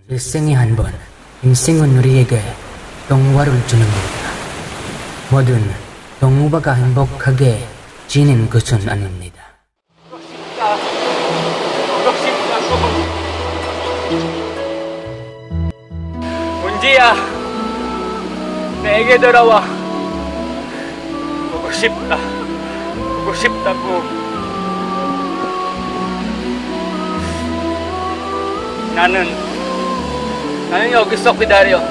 일생에 한 번, 인생은 우리에게 동화를 주는 겁니다. 뭐든 동화가 행복하게 지낸 것은 아닙니다. 문지야, 내게 돌아와. 보고 싶다. 보고 싶다고. 나는 여기서 기다려.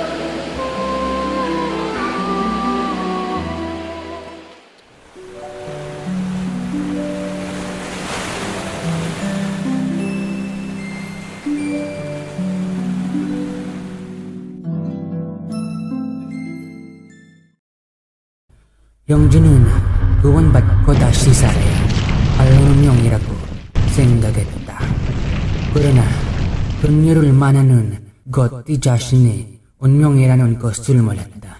영준은 구원받고 다시 살아야 할 운명이라고 생각했다. 그러나 그녀를 만나는 것 이 자신의 운명이라는 것을 몰랐다.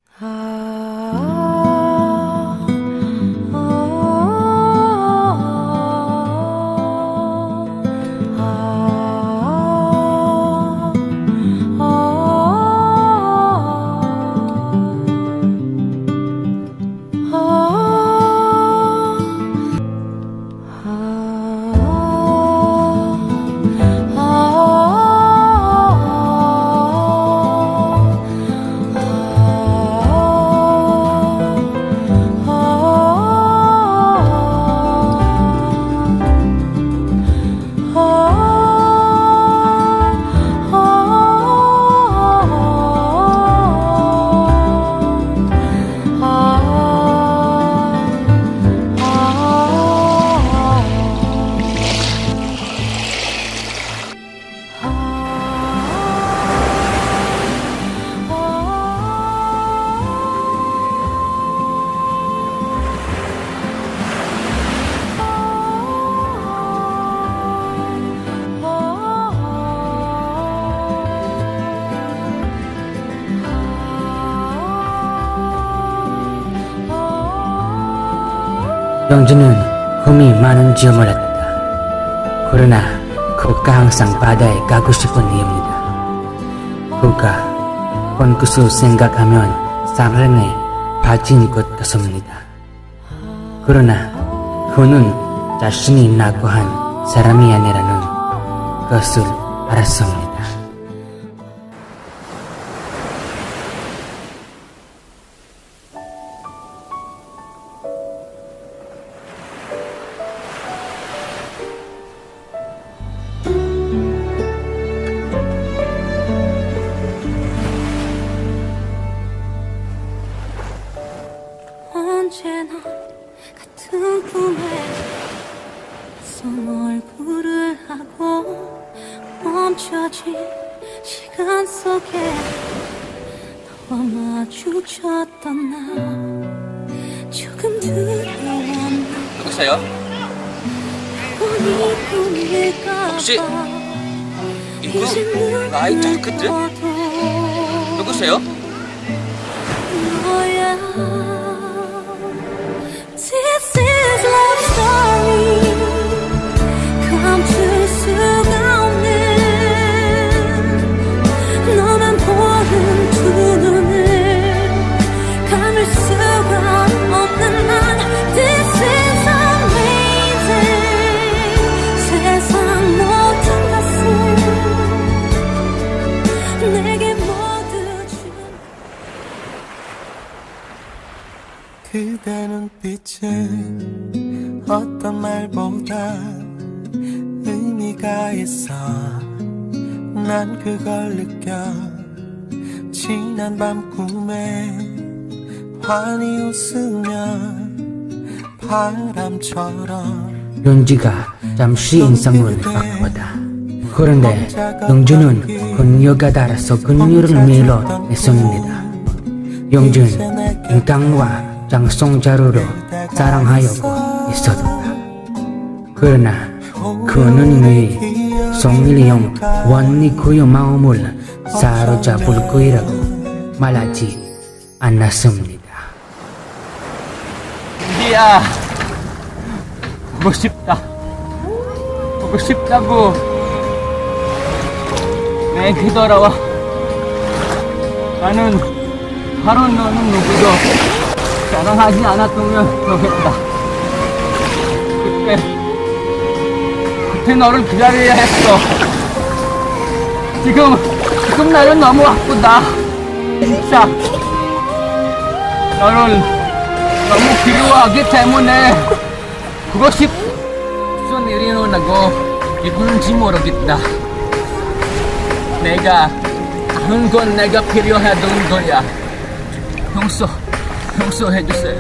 영준은 흠이 많은지 몰랐다. 그러나 그가 항상 바다에 가고 싶은 이유입니다. 그가 본것을 생각하면 사랑에 빠진 것 같습니다. 그러나 그는 자신이 낙오한 사람이 아니라는 것을 알았습니다. 언제나 같은 꿈에 낯선 얼굴을 하고 멈춰진 시간 속에 너와 마주쳤던 나 조금 두려웠나. 누구세요? 혹시 이분 나이 작은데? 누구세요? 너야. This is love story. 감출 수가 없는 너만 보는 두 눈을 감을 수가 없는 난. This is amazing. 세상 모든 것을 내게 모두 준 그대 눈빛은 어떤 말보다 의미가 있어. 난 그걸 느껴. 지난 밤 꿈에 환히 웃으며 바람처럼. 윤지가 잠시 인상을 바꾸었다. 그런데 영준은 그녀가 달아서 그녀를 밀어냈습니다. 영준 인간과 장성자루로 사랑하려고 있었다. 그러나 그는 왜 성일형 원리 그의 마음을 사로잡을 거라고 말하지 않았습니다. 문지야, 보고 싶다. 보고 싶다고. 내게 돌아와. 나는 바로 너는 누구도 사랑하지 않았으면 좋겠다. 그때 너를 기다려야 했어. 지금 나는 너무 아프다. 진짜 너를 너무 그리워하기 때문에 그것이 무슨 일이 일어나고 기분인지 모르겠다. 내가 아는 건 내가 필요하던 거야. 용서해주세요.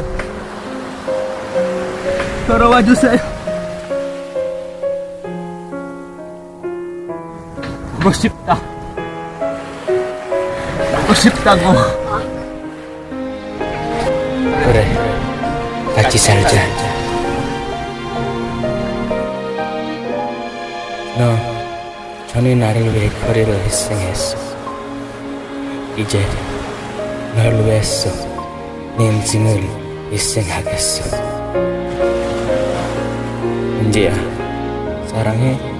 돌아와주세요. 보고 싶다고. 그래, 같이 살자. 너 전에 나를 위해 거리를 희생했어. 이제 널 위해서 내 인생을 희생하겠어. 은지야, 사랑해.